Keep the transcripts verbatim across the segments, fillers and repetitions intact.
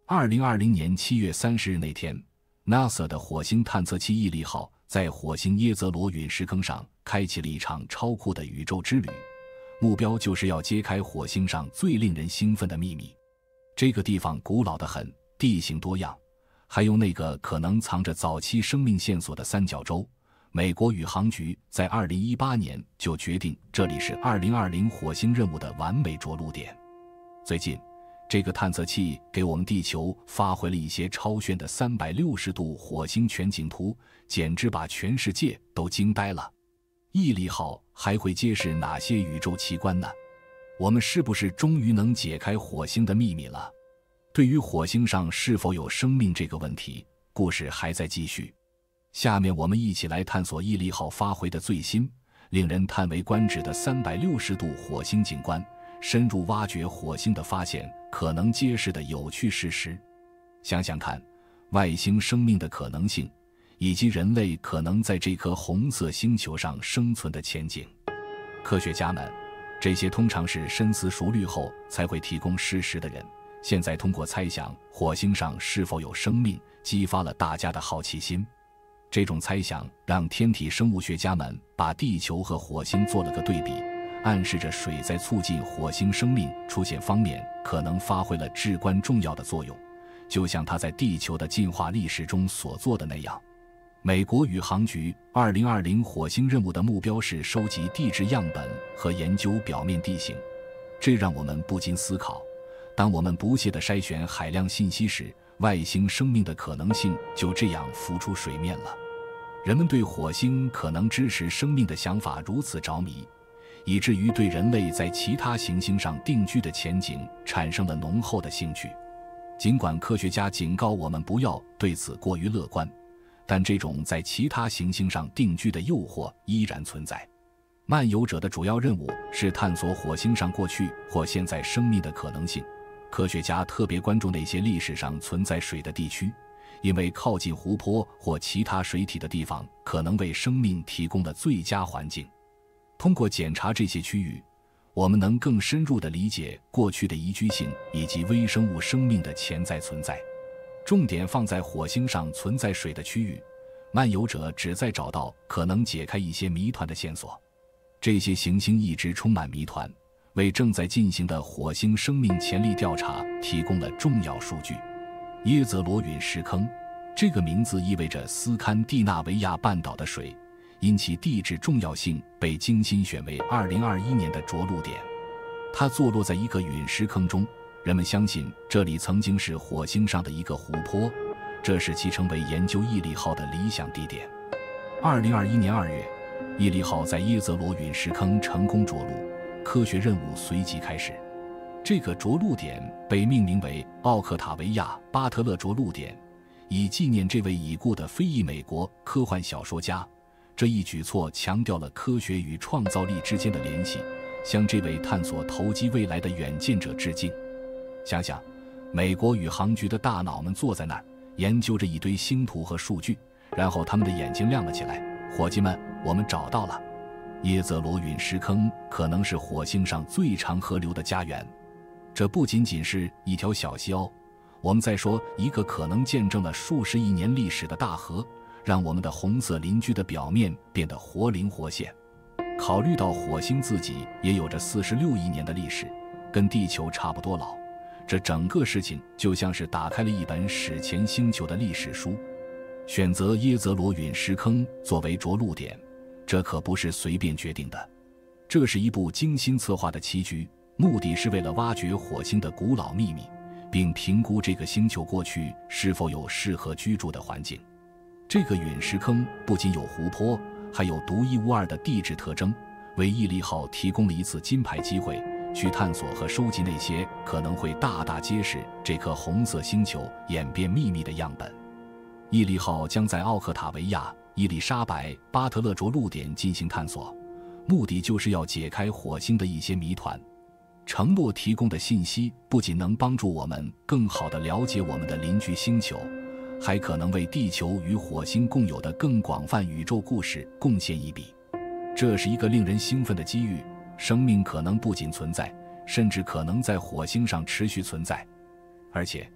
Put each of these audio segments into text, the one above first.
二零二零年七月三十日那天， NASA 的火星探测器毅力号在火星耶泽罗陨石坑上开启了一场超酷的宇宙之旅，目标就是要揭开火星上最令人兴奋的秘密。这个地方古老得很，地形多样，还有那个可能藏着早期生命线索的三角洲。美国宇航局在二零一八年就决定这里是二零二零火星任务的完美着陆点。最近，这个探测器给我们地球发回了一些超炫的三百六十度火星全景图，简直把全世界都惊呆了。毅力号还会揭示哪些宇宙奇观呢？我们是不是终于能解开火星的秘密了？对于火星上是否有生命这个问题，故事还在继续。下面我们一起来探索毅力号发回的最新、令人叹为观止的三百六十度火星景观，深入挖掘火星的发现可能揭示的有趣事实。想想看，外星生命的可能性，以及人类可能在这颗红色星球上生存的前景。科学家们，这些通常是深思熟虑后才会提供事实的人，现在通过猜想火星上是否有生命，激发了大家的好奇心。这种猜想让天体生物学家们把地球和火星做了个对比，暗示着水在促进火星生命出现方面可能发挥了至关重要的作用，就像它在地球的进化历史中所做的那样。美国宇航局二零二零火星任务的目标是收集地质样本和研究表面地形，这让我们不禁思考，当我们不懈地筛选海量信息时，外星生命的可能性就这样浮出水面了。人们对火星可能支持生命的想法如此着迷，以至于对人类在其他行星上定居的前景产生了浓厚的兴趣。尽管科学家警告我们不要对此过于乐观，但这种在其他行星上定居的诱惑依然存在。漫游者的主要任务是探索火星上过去或现在生命的可能性。科学家特别关注那些历史上存在水的地区，因为靠近湖泊或其他水体的地方可能为生命提供了最佳环境。通过检查这些区域，我们能更深入地理解过去的宜居性以及微生物生命的潜在存在。重点放在火星上存在水的区域，漫游者旨在找到可能解开一些谜团的线索。这些行星一直充满谜团，为正在进行的火星生命潜力调查提供了重要数据。耶泽罗陨石坑，这个名字意味着斯堪的纳维亚半岛的水，因其地质重要性被精心选为二零二一年的着陆点。它坐落在一个陨石坑中，人们相信这里曾经是火星上的一个湖泊，这使其成为研究毅力号的理想地点。二零二一年二月，毅力号在耶泽罗陨石坑成功着陆，科学任务随即开始。这个着陆点被命名为奥克塔维亚·巴特勒着陆点，以纪念这位已故的非裔美国科幻小说家。这一举措强调了科学与创造力之间的联系，向这位探索投机未来的远见者致敬。想想，美国宇航局的大脑们坐在那儿，研究着一堆星图和数据，然后他们的眼睛亮了起来。伙计们，我们找到了！耶泽罗陨石坑可能是火星上最长河流的家园。这不仅仅是一条小溪哦，我们在说一个可能见证了数十亿年历史的大河，让我们的红色邻居的表面变得活灵活现。考虑到火星自己也有着四十六亿年的历史，跟地球差不多老，这整个事情就像是打开了一本史前星球的历史书。选择耶泽罗陨石坑作为着陆点，这可不是随便决定的，这是一部精心策划的棋局，目的是为了挖掘火星的古老秘密，并评估这个星球过去是否有适合居住的环境。这个陨石坑不仅有湖泊，还有独一无二的地质特征，为毅力号提供了一次金牌机会，去探索和收集那些可能会大大揭示这颗红色星球演变秘密的样本。毅力号将在奥克塔维亚、伊丽莎白·巴特勒着陆点进行探索，目的就是要解开火星的一些谜团。承诺提供的信息不仅能帮助我们更好地了解我们的邻居星球，还可能为地球与火星共有的更广泛宇宙故事贡献一笔。这是一个令人兴奋的机遇，生命可能不仅存在，甚至可能在火星上持续存在。而且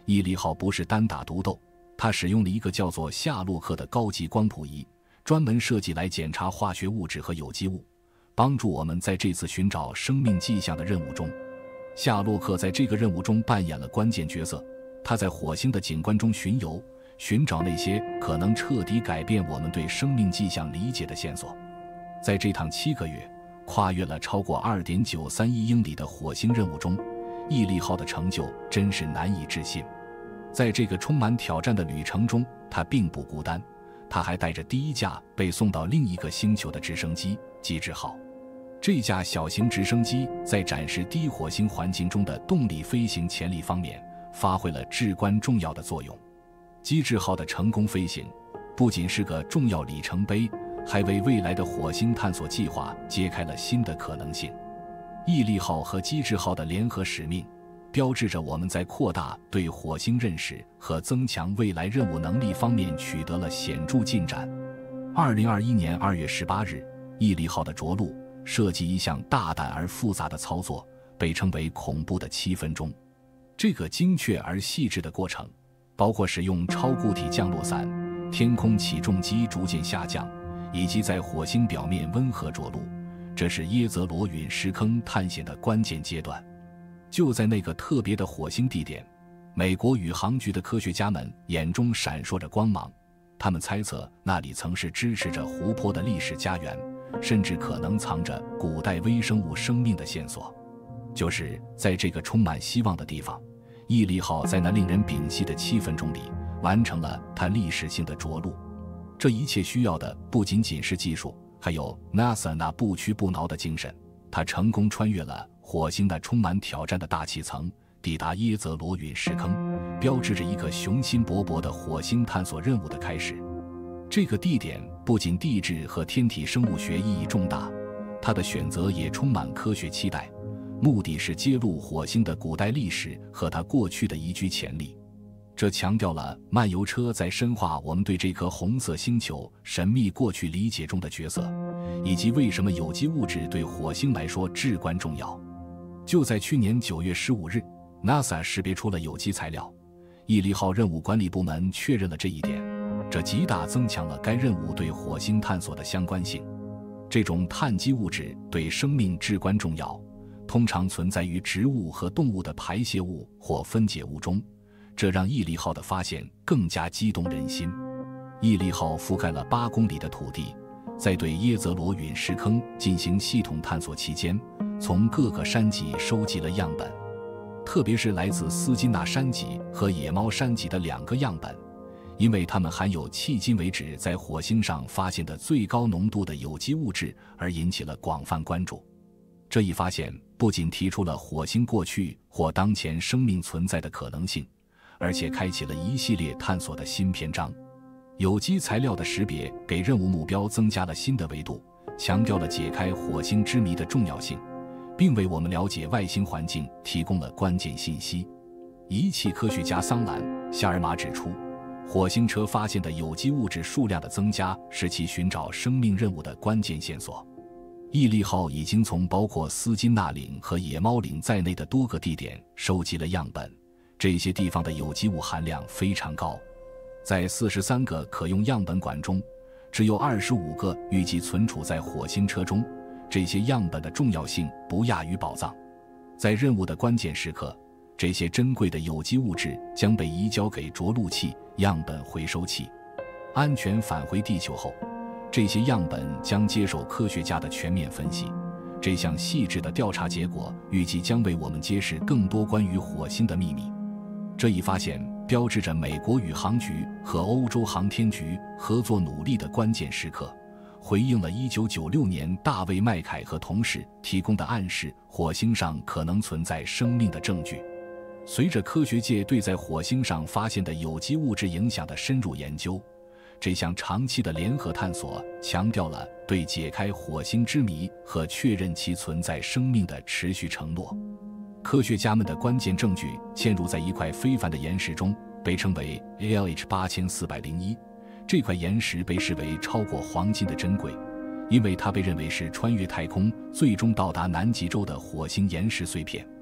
毅力号不是单打独斗，它使用了一个叫做夏洛克的高级光谱仪，专门设计来检查化学物质和有机物，帮助我们在这次寻找生命迹象的任务中。夏洛克在这个任务中扮演了关键角色，他在火星的景观中巡游，寻找那些可能彻底改变我们对生命迹象理解的线索。在这趟七个月跨越了超过 二点九三亿英里的火星任务中，毅力号的成就真是难以置信。在这个充满挑战的旅程中，他并不孤单，他还带着第一架被送到另一个星球的直升机机智号。这架小型直升机在展示低火星环境中的动力飞行潜力方面发挥了至关重要的作用。机智号的成功飞行不仅是个重要里程碑，还为未来的火星探索计划揭开了新的可能性。毅力号和机智号的联合使命标志着我们在扩大对火星认识和增强未来任务能力方面取得了显著进展。二零二一年二月十八日，毅力号的着陆设计一项大胆而复杂的操作，被称为恐怖的七分钟。这个精确而细致的过程包括使用超固体降落伞、天空起重机逐渐下降，以及在火星表面温和着陆，这是耶泽罗陨石坑探险的关键阶段。就在那个特别的火星地点，美国宇航局的科学家们眼中闪烁着光芒，他们猜测那里曾是支持着湖泊的历史家园，甚至可能藏着古代微生物生命的线索。就是在这个充满希望的地方，毅力号在那令人屏息的七分钟里完成了它历史性的着陆。这一切需要的不仅仅是技术，还有 NASA 那不屈不挠的精神。它成功穿越了火星那充满挑战的大气层，抵达耶泽罗陨石坑，标志着一个雄心勃勃的火星探索任务的开始。这个地点不仅地质和天体生物学意义重大，它的选择也充满科学期待，目的是揭露火星的古代历史和它过去的宜居潜力。这强调了漫游车在深化我们对这颗红色星球神秘过去理解中的角色，以及为什么有机物质对火星来说至关重要。就在去年九月十五日 NASA 识别出了有机材料，毅力号任务管理部门确认了这一点，这极大增强了该任务对火星探索的相关性。这种碳基物质对生命至关重要，通常存在于植物和动物的排泄物或分解物中，这让毅力号的发现更加激动人心。毅力号覆盖了八公里的土地，在对耶泽罗陨石坑进行系统探索期间，从各个山脊收集了样本，特别是来自斯金纳山脊和野猫山脊的两个样本，因为它们含有迄今为止在火星上发现的最高浓度的有机物质，而引起了广泛关注。这一发现不仅提出了火星过去或当前生命存在的可能性，而且开启了一系列探索的新篇章。有机材料的识别给任务目标增加了新的维度，强调了解开火星之谜的重要性，并为我们了解外星环境提供了关键信息。仪器科学家桑兰·夏尔马指出，火星车发现的有机物质数量的增加是其寻找生命任务的关键线索。毅力号已经从包括斯金纳岭和野猫岭在内的多个地点收集了样本，这些地方的有机物含量非常高。在四十三个可用样本馆中，只有二十五个预计存储在火星车中，这些样本的重要性不亚于宝藏。在任务的关键时刻，这些珍贵的有机物质将被移交给着陆器、样本回收器。安全返回地球后，这些样本将接受科学家的全面分析。这项细致的调查结果预计将为我们揭示更多关于火星的秘密。这一发现标志着美国宇航局和欧洲航天局合作努力的关键时刻，回应了一九九六年大卫·麦凯和同事提供的暗示火星上可能存在生命的证据。随着科学界对在火星上发现的有机物质影响的深入研究，这项长期的联合探索强调了对解开火星之谜和确认其存在生命的持续承诺。科学家们的关键证据嵌入在一块非凡的岩石中，被称为 A L H 八千四百零一。这块岩石被视为超过黄金的珍贵，因为它被认为是穿越太空最终到达南极洲的火星岩石碎片。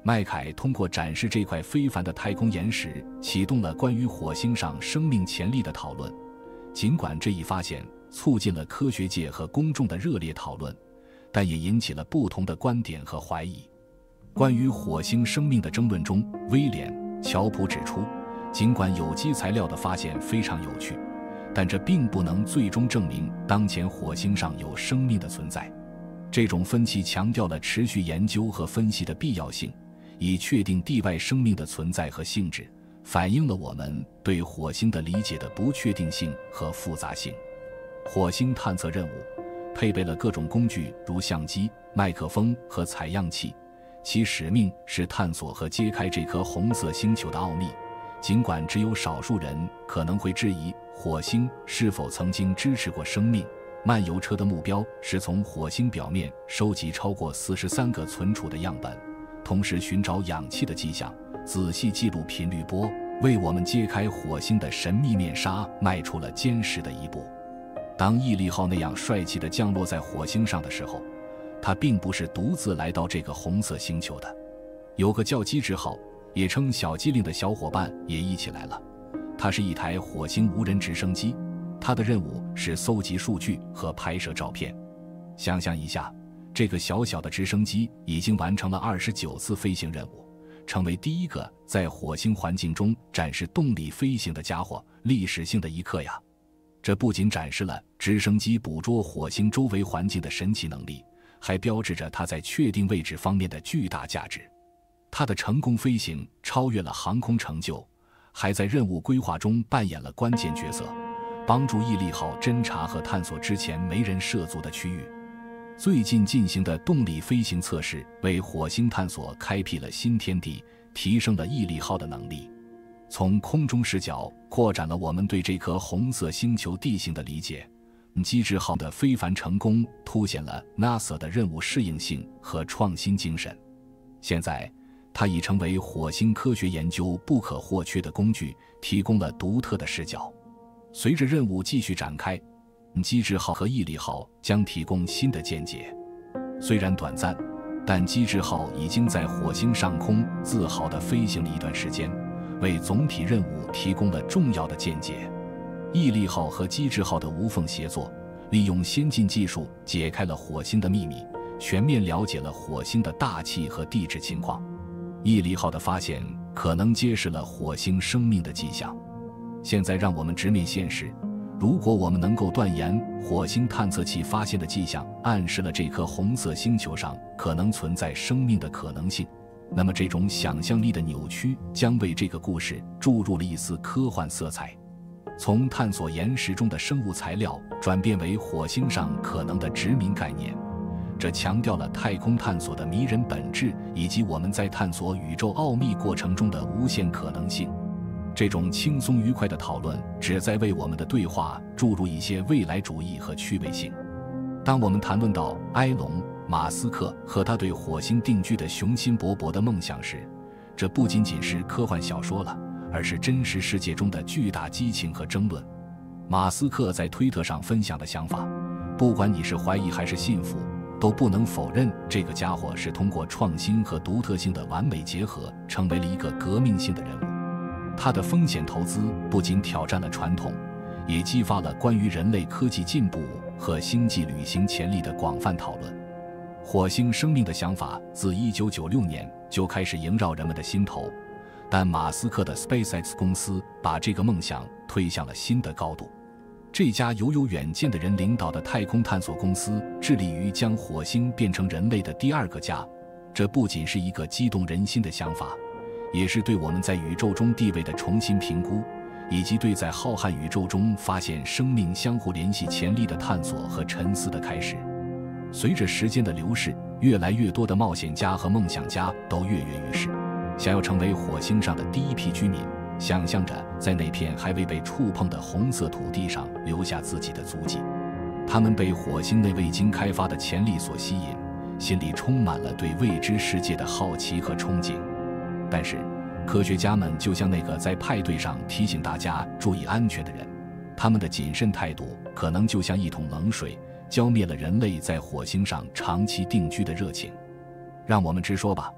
麦凯通过展示这块非凡的太空岩石，启动了关于火星上生命潜力的讨论。尽管这一发现促进了科学界和公众的热烈讨论，但也引起了不同的观点和怀疑。关于火星生命的争论中，威廉·乔普指出，尽管有机材料的发现非常有趣，但这并不能最终证明当前火星上有生命的存在。这种分歧强调了持续研究和分析的必要性，以确定地外生命的存在和性质，反映了我们对火星的理解的不确定性和复杂性。火星探测任务配备了各种工具，如相机、麦克风和采样器，其使命是探索和揭开这颗红色星球的奥秘。尽管只有少数人可能会质疑火星是否曾经支持过生命，漫游车的目标是从火星表面收集超过四十三个存储的样本，同时寻找氧气的迹象，仔细记录频率波，为我们揭开火星的神秘面纱迈出了坚实的一步。当毅力号那样帅气地降落在火星上的时候，它并不是独自来到这个红色星球的，有个叫机智号，也称小机灵的小伙伴也一起来了。它是一台火星无人直升机，它的任务是搜集数据和拍摄照片。想象一下，这个小小的直升机已经完成了二十九次飞行任务，成为第一个在火星环境中展示动力飞行的家伙，历史性的一刻呀！这不仅展示了直升机捕捉火星周围环境的神奇能力，还标志着它在确定位置方面的巨大价值。它的成功飞行超越了航空成就，还在任务规划中扮演了关键角色，帮助毅力号侦察和探索之前没人涉足的区域。最近进行的动力飞行测试为火星探索开辟了新天地，提升了毅力号的能力。从空中视角扩展了我们对这颗红色星球地形的理解。机智号的非凡成功凸显了 NASA 的任务适应性和创新精神。现在它已成为火星科学研究不可或缺的工具，提供了独特的视角。随着任务继续展开，机智号和毅力号将提供新的见解。虽然短暂，但机智号已经在火星上空自豪地飞行了一段时间，为总体任务提供了重要的见解。毅力号和机智号的无缝协作，利用先进技术解开了火星的秘密，全面了解了火星的大气和地质情况。毅力号的发现可能揭示了火星生命的迹象。现在让我们直面现实，如果我们能够断言火星探测器发现的迹象暗示了这颗红色星球上可能存在生命的可能性，那么这种想象力的扭曲将为这个故事注入了一丝科幻色彩。从探索岩石中的生物材料转变为火星上可能的殖民概念，这强调了太空探索的迷人本质，以及我们在探索宇宙奥秘过程中的无限可能性。这种轻松愉快的讨论旨在为我们的对话注入一些未来主义和趣味性。当我们谈论到埃隆·马斯克和他对火星定居的雄心勃勃的梦想时，这不仅仅是科幻小说了，而是真实世界中的巨大激情和争论。马斯克在推特上分享的想法，不管你是怀疑还是信服，都不能否认这个家伙是通过创新和独特性的完美结合，成为了一个革命性的人物。他的风险投资不仅挑战了传统，也激发了关于人类科技进步和星际旅行潜力的广泛讨论。火星生命的想法自一九九六年就开始萦绕人们的心头，但马斯克的 SpaceX 公司把这个梦想推向了新的高度。这家由有远见的人领导的太空探索公司致力于将火星变成人类的第二个家，这不仅是一个激动人心的想法，也是对我们在宇宙中地位的重新评估，以及对在浩瀚宇宙中发现生命相互联系潜力的探索和沉思的开始。随着时间的流逝，越来越多的冒险家和梦想家都跃跃欲试，想要成为火星上的第一批居民，想象着在那片还未被触碰的红色土地上留下自己的足迹。他们被火星内未经开发的潜力所吸引，心里充满了对未知世界的好奇和憧憬。但是科学家们就像那个在派对上提醒大家注意安全的人，他们的谨慎态度可能就像一桶冷水，浇灭了人类在火星上长期定居的热情。让我们直说吧，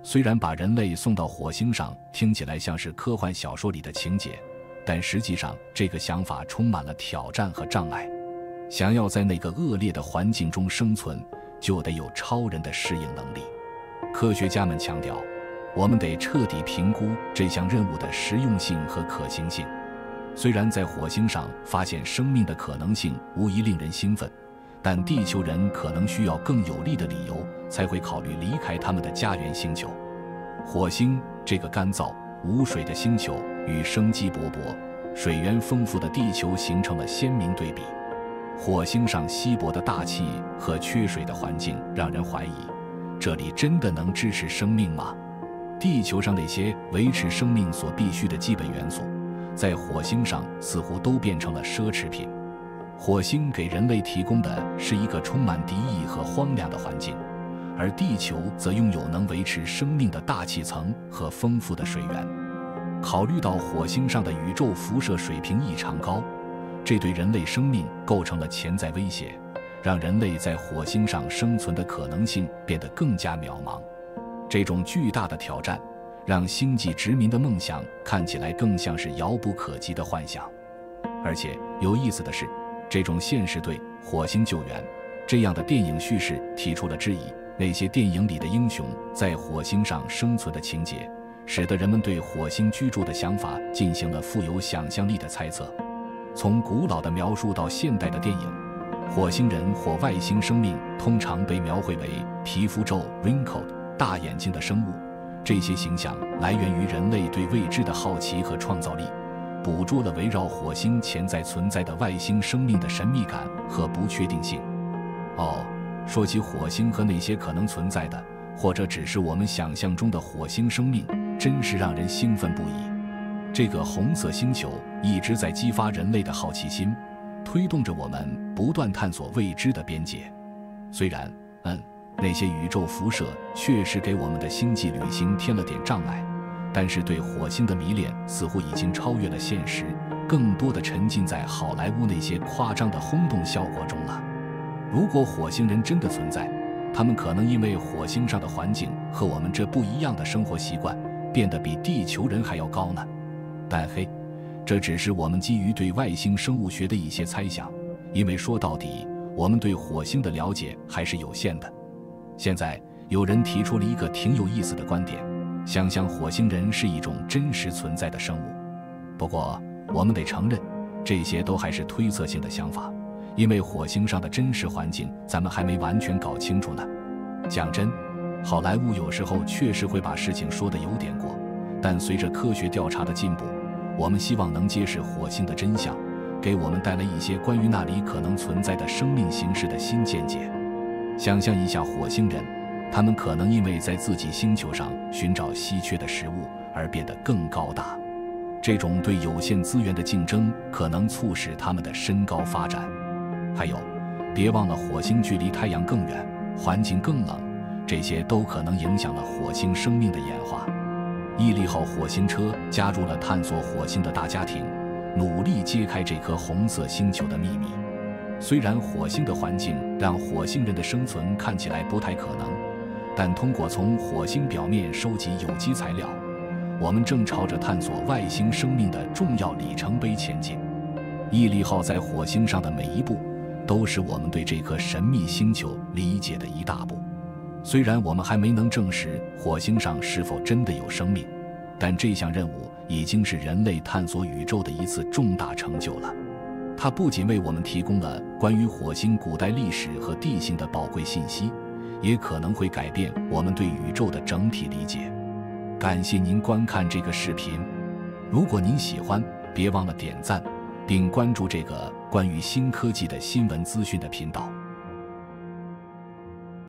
虽然把人类送到火星上听起来像是科幻小说里的情节，但实际上这个想法充满了挑战和障碍。想要在那个恶劣的环境中生存，就得有超人的适应能力。科学家们强调，我们得彻底评估这项任务的实用性和可行性。虽然在火星上发现生命的可能性无疑令人兴奋，但地球人可能需要更有力的理由才会考虑离开他们的家园星球。火星这个干燥无水的星球与生机勃勃、水源丰富的地球形成了鲜明对比。火星上稀薄的大气和缺水的环境让人怀疑，这里真的能支持生命吗？地球上那些维持生命所必需的基本元素，在火星上似乎都变成了奢侈品。火星给人类提供的是一个充满敌意和荒凉的环境，而地球则拥有能维持生命的大气层和丰富的水源。考虑到火星上的宇宙辐射水平异常高，这对人类生命构成了潜在威胁，让人类在火星上生存的可能性变得更加渺茫。这种巨大的挑战，让星际殖民的梦想看起来更像是遥不可及的幻想。而且有意思的是，这种现实对火星救援这样的电影叙事提出了质疑。那些电影里的英雄在火星上生存的情节，使得人们对火星居住的想法进行了富有想象力的猜测。从古老的描述到现代的电影，火星人或外星生命通常被描绘为皮肤皱 wrinkled、大眼睛的生物。这些形象来源于人类对未知的好奇和创造力，捕捉了围绕火星潜在存在的外星生命的神秘感和不确定性。哦，说起火星和那些可能存在的，或者只是我们想象中的火星生命，真是让人兴奋不已。这个红色星球一直在激发人类的好奇心，推动着我们不断探索未知的边界。虽然，嗯，那些宇宙辐射确实给我们的星际旅行添了点障碍，但是对火星的迷恋似乎已经超越了现实，更多的沉浸在好莱坞那些夸张的轰动效果中了。如果火星人真的存在，他们可能因为火星上的环境和我们这不一样的生活习惯，变得比地球人还要高呢。但嘿，这只是我们基于对外星生物学的一些猜想，因为说到底，我们对火星的了解还是有限的。现在有人提出了一个挺有意思的观点，想象火星人是一种真实存在的生物。不过我们得承认，这些都还是推测性的想法，因为火星上的真实环境咱们还没完全搞清楚呢。讲真，好莱坞有时候确实会把事情说得有点过，但随着科学调查的进步，我们希望能揭示火星的真相，给我们带来一些关于那里可能存在的生命形式的新见解。想象一下火星人，他们可能因为在自己星球上寻找稀缺的食物而变得更高大，这种对有限资源的竞争可能促使他们的身高发展。还有，别忘了火星距离太阳更远，环境更冷，这些都可能影响了火星生命的演化。毅力号火星车加入了探索火星的大家庭，努力揭开这颗红色星球的秘密。虽然火星的环境让火星人的生存看起来不太可能，但通过从火星表面收集有机材料，我们正朝着探索外星生命的重要里程碑前进。毅力号在火星上的每一步，都是我们对这颗神秘星球理解的一大步。虽然我们还没能证实火星上是否真的有生命，但这项任务已经是人类探索宇宙的一次重大成就了。它不仅为我们提供了关于火星古代历史和地形的宝贵信息，也可能会改变我们对宇宙的整体理解。感谢您观看这个视频，如果您喜欢，别忘了点赞，并关注这个关于新科技的新闻资讯的频道。